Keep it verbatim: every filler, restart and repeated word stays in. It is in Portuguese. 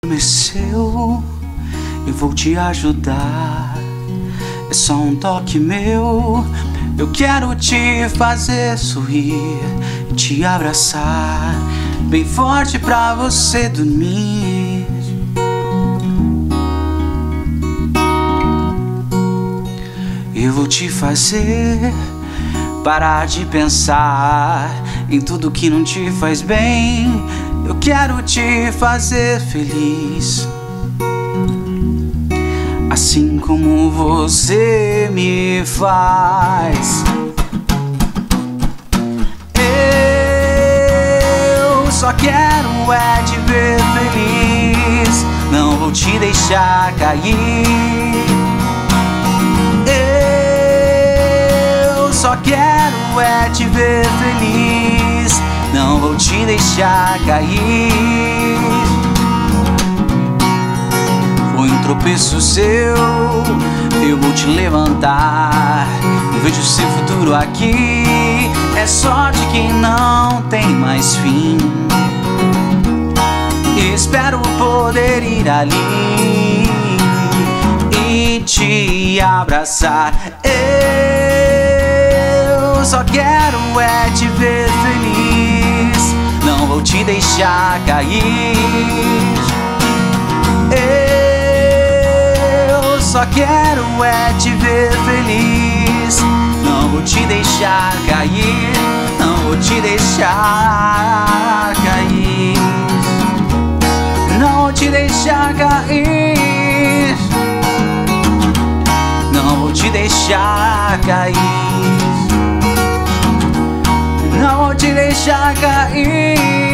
Adormeceu, eu vou te ajudar. É só um toque meu. Eu quero te fazer sorrir, te abraçar bem forte pra você dormir. Eu vou te fazer parar de pensar em tudo que não te faz bem. Eu quero te fazer feliz, assim como você me faz. Eu só quero é te ver feliz, não vou te deixar cair. Eu só quero é te ver feliz, não vou te deixar cair. Foi um tropeço seu, eu vou te levantar. Eu vejo seu futuro aqui, é sorte que não tem mais fim. Espero poder ir ali e te abraçar. Eu só quero é te ver feliz, não vou te deixar cair. Eu só quero é te ver feliz, não vou te deixar cair, não vou te deixar cair, não vou te deixar cair, não vou te deixar cair, não vou te deixar cair.